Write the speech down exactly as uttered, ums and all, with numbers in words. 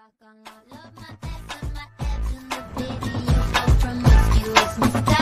Love my ex and my ex in the video. Promiscuous,